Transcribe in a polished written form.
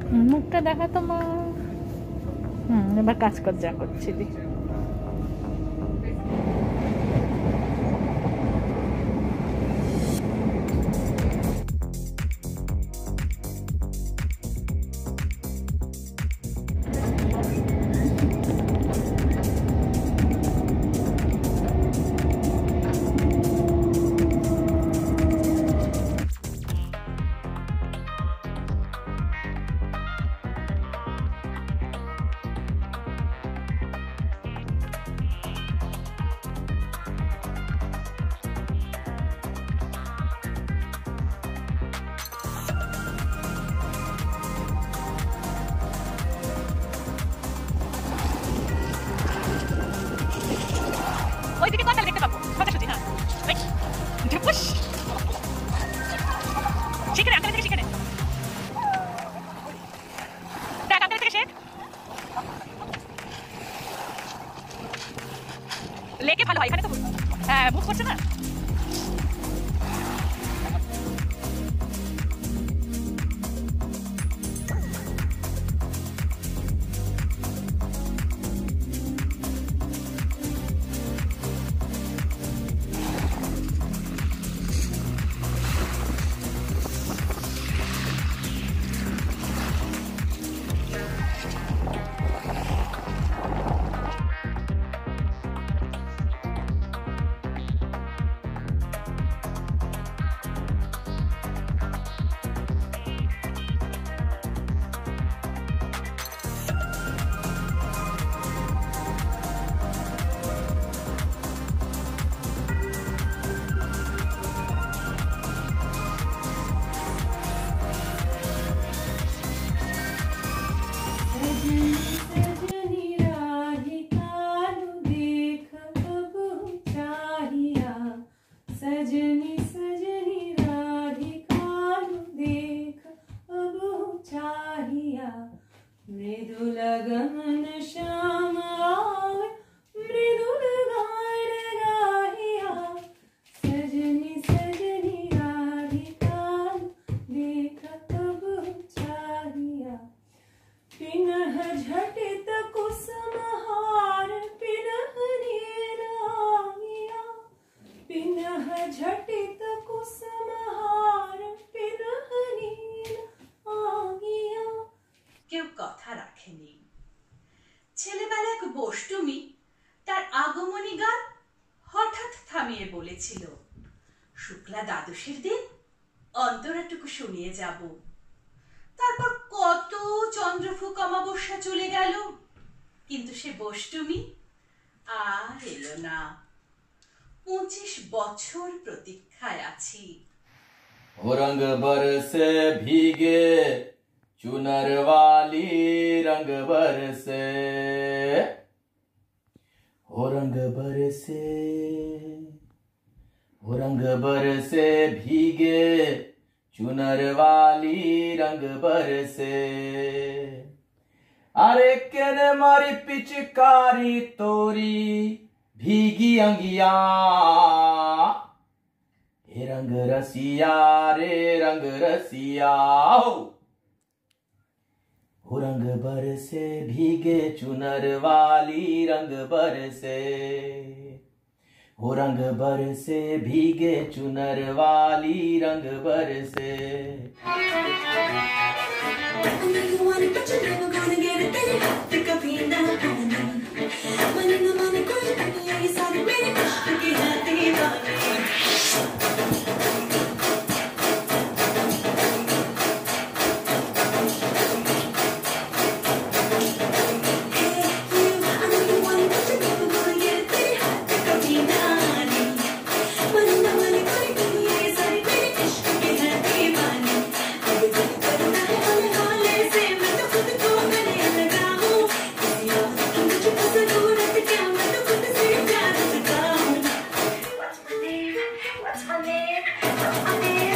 মুখটা দেখা তো মা। এবার কাজ কর যা করছিলি। ওইদিকে কোথায় দেখতে পাবো? সোজাসুজি না। ঢুকুস। শিখে আঙ্কেল থেকে শিখে নে। দেখ আঙ্কেল থেকে শেখ। লেকে ভালো হয়, এখানে তো হ্যাঁ মুভ করছে না। मृदुल गमन श्याम आवे मृदुल गान गाहिया सजनी सजनी राधिका देख कब चाहिया पिनह झटित कुसुमहार पिनह नीर आगिया पिनह झटित कुसुमहार पिनह नीर आगिया। কেউ কথা রাখেনি। ছেলেবেলা এক বষ্টমী তার আগমনী গান হঠাৎ থামিয়ে বলেছিল, শুক্লা দ্বাদশীর দিন অন্তরাটুকু শুনিয়ে যাব। তারপর কত চন্দ্রফুক অমাবস্যা চলে গেল, কিন্তু সে বষ্টমী আর এলো না। 25 বছর প্রতীক্ষায় আছি। रंग बरसे भीगे चुनर वाली रंग बरसे, हो रंग बरसे, हो रंग बरसे भीगे चुनर वाली रंग बरसे। अरे केने मारी पिचकारी तोरी भीगी अंगिया, हे रंग रसिया रे रंग रसिया। हो रंग बरसे भीगे चुनर वाली रंग बरसे, हो रंग बरसे भीगे चुनर वाली रंग बरसे। What's my name?